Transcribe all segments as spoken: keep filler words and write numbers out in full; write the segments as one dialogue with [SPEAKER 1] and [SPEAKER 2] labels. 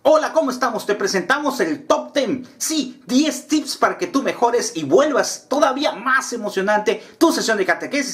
[SPEAKER 1] Hola, ¿cómo estamos? Te presentamos el Top diez. Sí, diez tips para que tú mejores y vuelvas todavía más emocionante tu sesión de catequesis.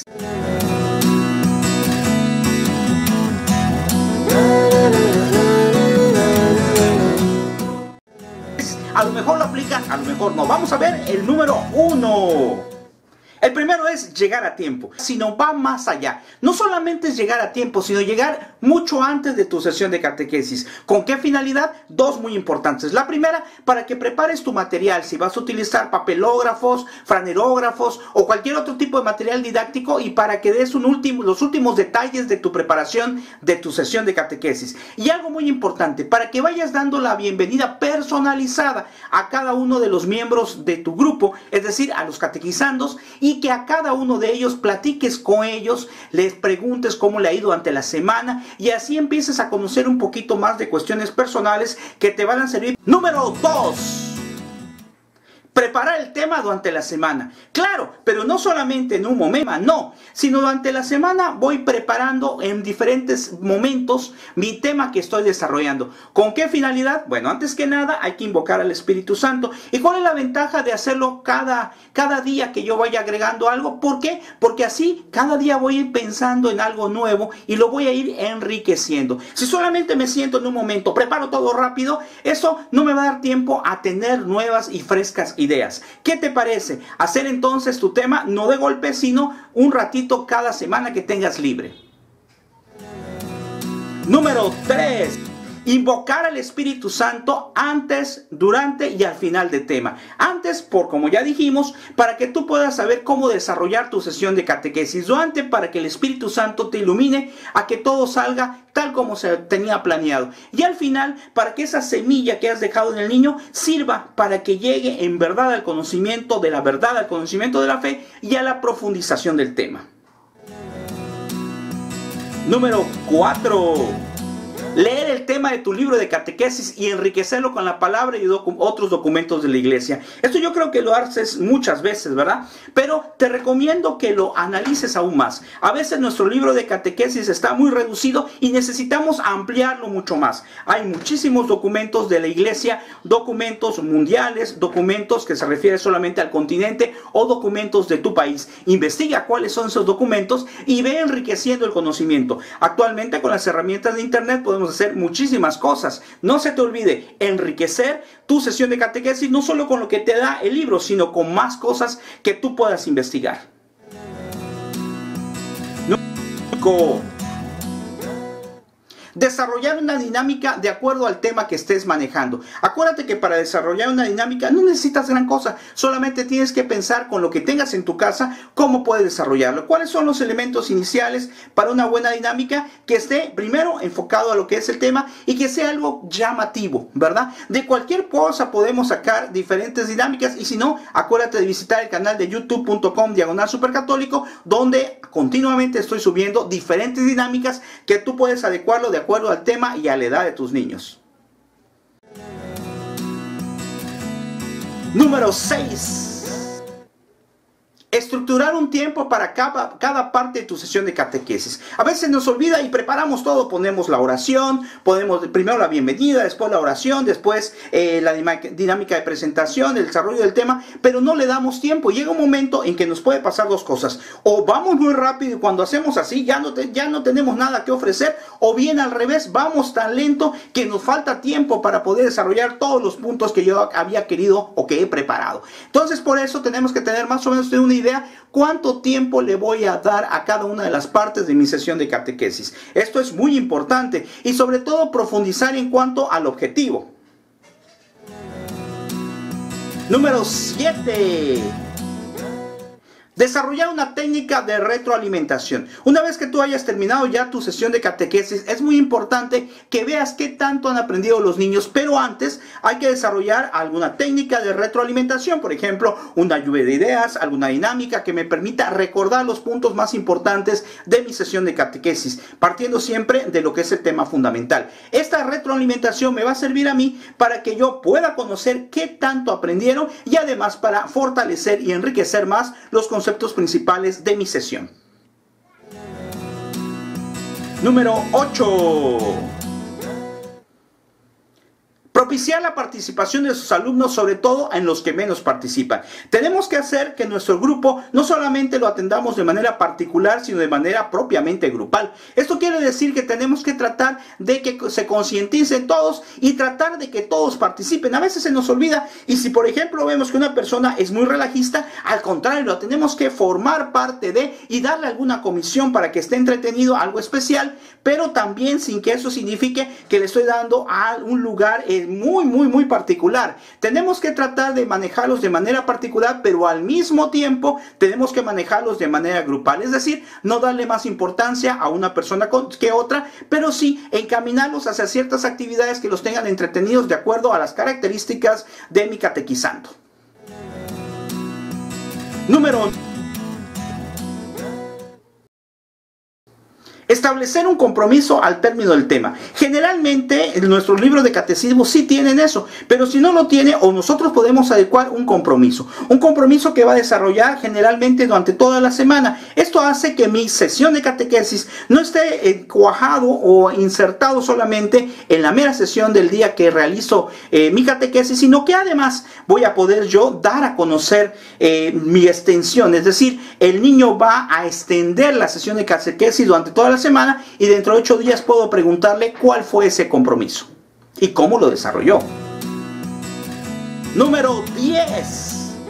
[SPEAKER 1] A lo mejor lo aplican, a lo mejor no. Vamos a ver el número uno. El primero es llegar a tiempo, sino va más allá. No solamente es llegar a tiempo, sino llegar mucho antes de tu sesión de catequesis. ¿Con qué finalidad? Dos muy importantes. La primera, para que prepares tu material. Si vas a utilizar papelógrafos, franerógrafos o cualquier otro tipo de material didáctico, y para que des un último, los últimos detalles de tu preparación de tu sesión de catequesis. Y algo muy importante, para que vayas dando la bienvenida personalizada a cada uno de los miembros de tu grupo, es decir, a los catequizandos, y que a cada uno de ellos platiques con ellos, les preguntes cómo le ha ido durante la semana y así empieces a conocer un poquito más de cuestiones personales que te van a servir. Número dos. Preparar el tema durante la semana. Claro, pero no solamente en un momento, no, sino durante la semana voy preparando en diferentes momentos mi tema que estoy desarrollando. ¿Con qué finalidad? Bueno, antes que nada hay que invocar al Espíritu Santo. ¿Y cuál es la ventaja de hacerlo cada, cada día que yo vaya agregando algo? ¿Por qué? Porque así cada día voy a ir pensando en algo nuevo y lo voy a ir enriqueciendo. Si solamente me siento en un momento, preparo todo rápido, eso no me va a dar tiempo a tener nuevas y frescas ideas. Ideas. ¿Qué te parece? Hacer entonces tu tema no de golpe, sino un ratito cada semana que tengas libre. Número tres. Invocar al Espíritu Santo antes, durante y al final del tema. Antes, por como ya dijimos, para que tú puedas saber cómo desarrollar tu sesión de catequesis. Durante, para que el Espíritu Santo te ilumine a que todo salga tal como se tenía planeado. Y al final, para que esa semilla que has dejado en el niño sirva para que llegue en verdad al conocimiento de la verdad, al conocimiento de la fe y a la profundización del tema. Número cuatro. Leer el tema de tu libro de catequesis y enriquecerlo con la palabra y docu- otros documentos de la iglesia. Esto yo creo que lo haces muchas veces, ¿verdad? Pero te recomiendo que lo analices aún más. A veces nuestro libro de catequesis está muy reducido y necesitamos ampliarlo mucho más. Hay muchísimos documentos de la iglesia, documentos mundiales, documentos que se refieren solamente al continente o documentos de tu país. Investiga cuáles son esos documentos y ve enriqueciendo el conocimiento. Actualmente con las herramientas de internet podemos hacer muchísimas cosas. No se te olvide enriquecer tu sesión de catequesis no solo con lo que te da el libro, sino con más cosas que tú puedas investigar. Desarrollar una dinámica de acuerdo al tema que estés manejando. Acuérdate que para desarrollar una dinámica no necesitas gran cosa, solamente tienes que pensar con lo que tengas en tu casa cómo puedes desarrollarlo. ¿Cuáles son los elementos iniciales para una buena dinámica? Que esté primero enfocado a lo que es el tema y que sea algo llamativo, ¿verdad? De cualquier cosa podemos sacar diferentes dinámicas y si no, acuérdate de visitar el canal de youtube punto com diagonal supercatólico, donde continuamente estoy subiendo diferentes dinámicas que tú puedes adecuarlo de acuerdo al tema y a la edad de tus niños. Número seis. Estructurar un tiempo para cada, cada parte de tu sesión de catequesis. A veces nos olvida y preparamos todo. Ponemos la oración, ponemos primero la bienvenida, después la oración, después eh, la dinámica de presentación, el desarrollo del tema, pero no le damos tiempo. Llega un momento en que nos puede pasar dos cosas. O vamos muy rápido y cuando hacemos así ya no, te, ya no tenemos nada que ofrecer, o bien al revés, vamos tan lento que nos falta tiempo para poder desarrollar todos los puntos que yo había querido o que he preparado. Entonces por eso tenemos que tener más o menos una idea cuánto tiempo le voy a dar a cada una de las partes de mi sesión de catequesis. Esto es muy importante y sobre todo profundizar en cuanto al objetivo. Número siete. Desarrollar una técnica de retroalimentación. Una vez que tú hayas terminado ya tu sesión de catequesis, es muy importante que veas qué tanto han aprendido los niños, pero antes hay que desarrollar alguna técnica de retroalimentación, por ejemplo, una lluvia de ideas, alguna dinámica que me permita recordar los puntos más importantes de mi sesión de catequesis, partiendo siempre de lo que es el tema fundamental. Esta retroalimentación me va a servir a mí para que yo pueda conocer qué tanto aprendieron y además para fortalecer y enriquecer más los conceptos conceptos principales de mi sesión. Número ocho. Propiciar la participación de sus alumnos, sobre todo en los que menos participan. Tenemos que hacer que nuestro grupo no solamente lo atendamos de manera particular, sino de manera propiamente grupal. Esto quiere decir que tenemos que tratar de que se concienticen todos y tratar de que todos participen. A veces se nos olvida, y si por ejemplo vemos que una persona es muy relajista, al contrario, lo tenemos que formar parte de y darle alguna comisión para que esté entretenido, algo especial, pero también sin que eso signifique que le estoy dando a un lugar eh, muy, muy, muy particular. Tenemos que tratar de manejarlos de manera particular, pero al mismo tiempo tenemos que manejarlos de manera grupal. Es decir, no darle más importancia a una persona que otra, pero sí encaminarlos hacia ciertas actividades que los tengan entretenidos de acuerdo a las características de mi catequizando. Número establecer un compromiso al término del tema. Generalmente en nuestros libros de catecismo sí tienen eso, pero si no lo tiene, o nosotros podemos adecuar un compromiso. Un compromiso que va a desarrollar generalmente durante toda la semana. Esto hace que mi sesión de catequesis no esté eh, cuajado o insertado solamente en la mera sesión del día que realizo eh, mi catequesis, sino que además voy a poder yo dar a conocer eh, mi extensión. Es decir, el niño va a extender la sesión de catequesis durante toda la semana, y dentro de ocho días puedo preguntarle cuál fue ese compromiso y cómo lo desarrolló. Número diez.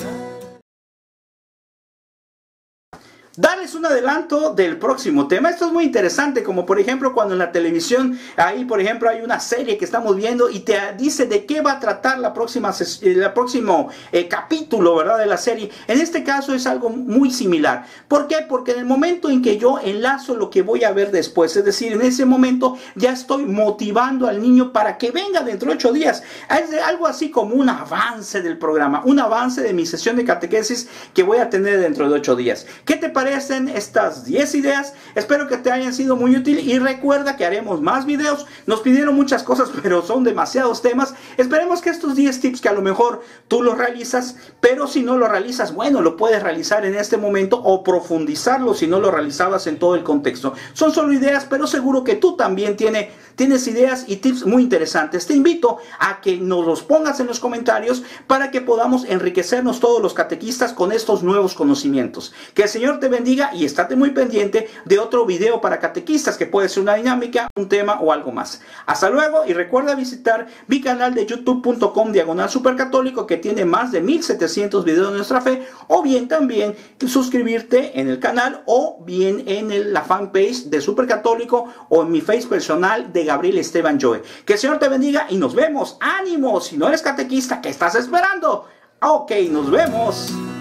[SPEAKER 1] Darles un adelanto del próximo tema. Esto es muy interesante, como por ejemplo cuando en la televisión, ahí por ejemplo hay una serie que estamos viendo y te dice de qué va a tratar la próxima el próximo eh, capítulo, ¿verdad?, de la serie. En este caso es algo muy similar. ¿Por qué? Porque en el momento en que yo enlazo lo que voy a ver después, es decir, en ese momento ya estoy motivando al niño para que venga dentro de ocho días. Es algo así como un avance del programa, un avance de mi sesión de catequesis que voy a tener dentro de ocho días. ¿Qué te parece estas diez ideas? Espero que te hayan sido muy útiles y recuerda que haremos más videos. Nos pidieron muchas cosas, pero son demasiados temas. Esperemos que estos diez tips, que a lo mejor tú los realizas, pero si no lo realizas, bueno, lo puedes realizar en este momento o profundizarlo si no lo realizabas en todo el contexto. Son solo ideas, pero seguro que tú también tiene, tienes ideas y tips muy interesantes. Te invito a que nos los pongas en los comentarios para que podamos enriquecernos todos los catequistas con estos nuevos conocimientos. Que el Señor te bendiga y estate muy pendiente de otro video para catequistas que puede ser una dinámica, un tema o algo más. Hasta luego, y recuerda visitar mi canal de youtube punto com diagonal supercatólico, que tiene más de mil setecientos videos de nuestra fe, o bien también suscribirte en el canal o bien en el, la fanpage de Supercatólico o en mi face personal de Gabriel Esteban Joe. Que el Señor te bendiga y nos vemos. ¡Ánimo! Si no eres catequista, ¿qué estás esperando? Ok, nos vemos.